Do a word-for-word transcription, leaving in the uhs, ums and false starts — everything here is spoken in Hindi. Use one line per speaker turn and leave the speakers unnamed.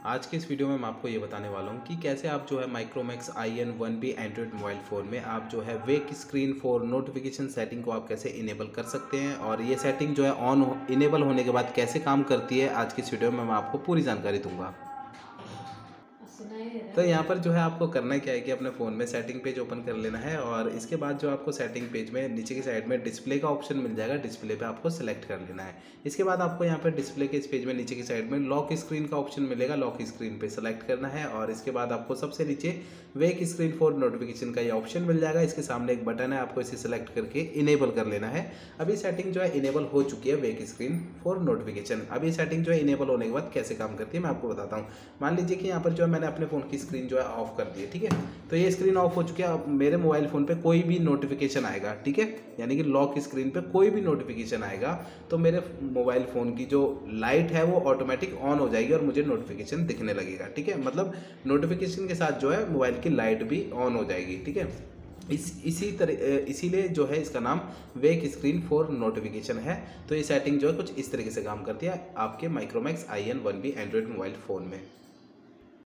आज के इस वीडियो में मैं आपको ये बताने वाला हूँ कि कैसे आप जो है Micromax I N one B android mobile phone में आप जो है wake screen for notification setting को आप कैसे इनेबल कर सकते हैं और ये सेटिंग जो है ऑन इनेबल होने के बाद कैसे काम करती है। आज की इस वीडियो में मैं आपको पूरी जानकारी दूंगा। तो यहाँ पर जो है आपको करना क्या है कि अपने फ़ोन में सेटिंग पेज ओपन कर लेना है और इसके बाद जो आपको सेटिंग पेज में नीचे की साइड में डिस्प्ले का ऑप्शन मिल जाएगा, डिस्प्ले पे आपको सेलेक्ट कर लेना है। इसके बाद आपको यहाँ पर डिस्प्ले के इस पेज में नीचे की साइड में लॉक स्क्रीन का ऑप्शन मिलेगा, लॉक स्क्रीन पे सेलेक्ट करना है और इसके बाद आपको सबसे नीचे वेक स्क्रीन फॉर नोटिफिकेशन का ये ऑप्शन मिल जाएगा। इसके सामने एक बटन है, आपको इसे सेलेक्ट करके इनेबल कर लेना है। अभी सेटिंग जो है इनेबल हो चुकी है वेक स्क्रीन फॉर नोटिफिकेशन। अभी सेटिंग जो है इनेबल होने के बाद कैसे काम करती है मैं आपको बताता हूँ। मान लीजिए कि यहाँ पर जो है मैंने अपने फ़ोन की स्क्रीन जो है ऑफ कर दी है, ठीक है। तो ये स्क्रीन ऑफ हो चुकी है। अब मेरे मोबाइल फ़ोन पे कोई भी नोटिफिकेशन आएगा, ठीक है, यानी कि लॉक स्क्रीन पे कोई भी नोटिफिकेशन आएगा तो मेरे मोबाइल फ़ोन की जो लाइट है वो ऑटोमेटिक ऑन हो जाएगी और मुझे नोटिफिकेशन दिखने लगेगा, ठीक है। मतलब नोटिफिकेशन के साथ जो है मोबाइल की लाइट भी ऑन हो जाएगी, ठीक है। इस इसी तरह इसीलिए जो है इसका नाम वेक स्क्रीन फॉर नोटिफिकेशन है। तो ये सेटिंग जो है कुछ इस तरीके से काम करती है आपके Micromax I N one B android mobile phone में।